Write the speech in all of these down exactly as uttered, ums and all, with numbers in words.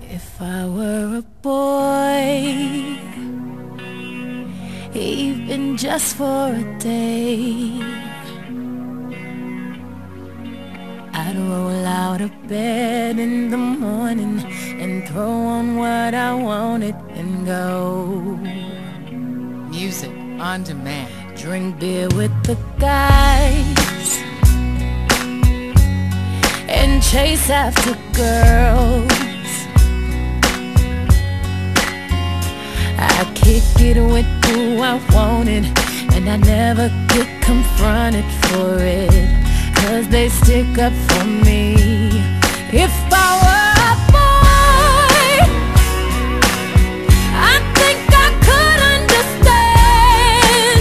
If I were a boy, even just for a day, I'd roll out of bed in the morning and throw on what I wanted and go. Music on demand. Drink beer with the guys and chase after girls. I kick it with who I wanted, and I never get confronted for it, 'cause they stick up for me. If I were a boy, I think I could understand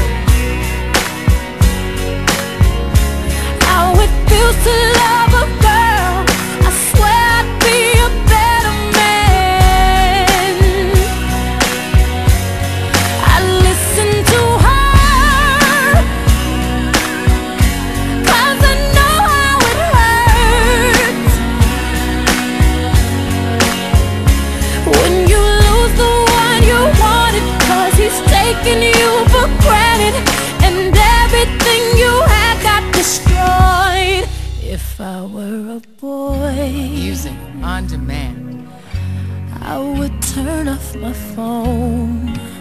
how it feels to love a girl. I swear I'd be a better man. I listen to her, 'cause I know how it hurts when you lose the one you wanted, 'cause he's taking you for granted and everything you had got destroyed. If I were a boy, Music on demand. I would turn off my phone